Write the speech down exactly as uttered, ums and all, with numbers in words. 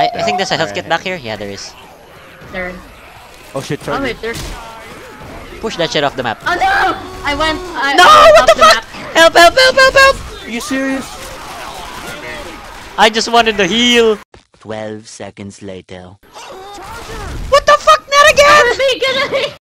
I, I think there's a health Alright. kit back here. Yeah, there is. There. Oh shit, Oh Charlie. wait, there's. Push that shit off the map. Oh no! I went. I, No! I went What off the fuck? map. Help! Help! Help! Help! Help! Are you serious? I just wanted the heal. Twelve seconds later. What the fuck? Not again! Get away!